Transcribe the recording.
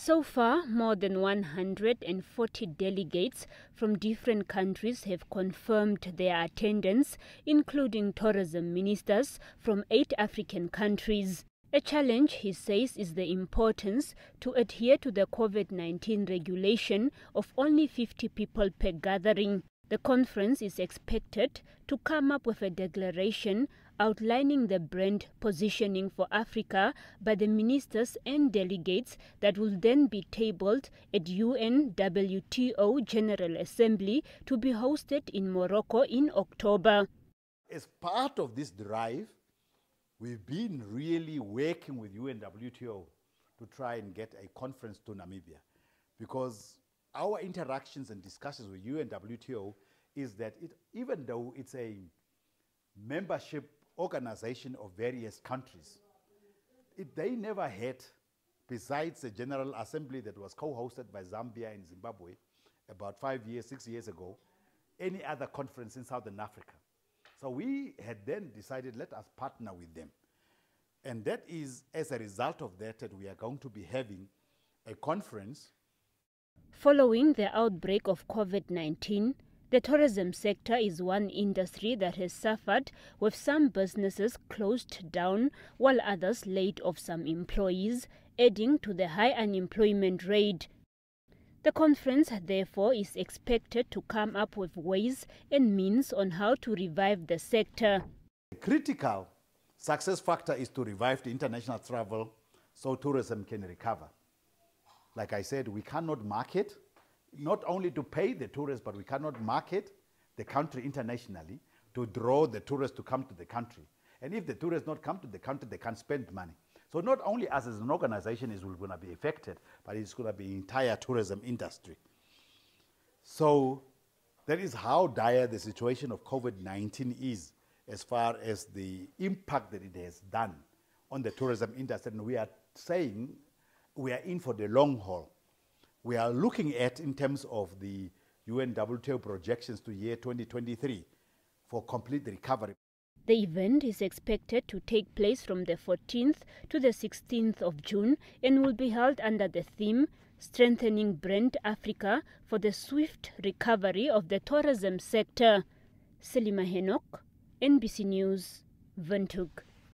So far, more than 140 delegates from different countries have confirmed their attendance, including tourism ministers from 8 African countries. A challenge, he says, is the importance to adhere to the COVID-19 regulation of only 50 people per gathering. The conference is expected to come up with a declaration outlining the brand positioning for Africa by the ministers and delegates that will then be tabled at UNWTO General Assembly to be hosted in Morocco in October. As part of this drive, we've been really working with UNWTO to try and get a conference to Namibia, because our interactions and discussions with UNWTO is that even though it's a membership organization of various countries, they never had, besides the General Assembly that was co-hosted by Zambia and Zimbabwe about 6 years ago, any other conference in Southern Africa. So we had then decided, let us partner with them. And that is, as a result of that we are going to be having a conference. Following the outbreak of COVID-19, the tourism sector is one industry that has suffered, with some businesses closed down while others laid off some employees, adding to the high unemployment rate. The conference, therefore, is expected to come up with ways and means on how to revive the sector. The critical success factor is to revive the international travel so tourism can recover. Like I said, we cannot market, not only to pay the tourists, but we cannot market the country internationally to draw the tourists to come to the country. And if the tourists not come to the country, they can't spend money. So not only us as an organization is going to be affected, but it's going to be the entire tourism industry. So that is how dire the situation of COVID-19 is, as far as the impact that it has done on the tourism industry. And we are saying we are in for the long haul. We are looking at, in terms of the UNWTO projections to year 2023, for complete recovery. The event is expected to take place from the 14th to the 16th of June and will be held under the theme Strengthening Brand Africa for the Swift Recovery of the Tourism Sector. Selima Henok, NBC News, Windhoek.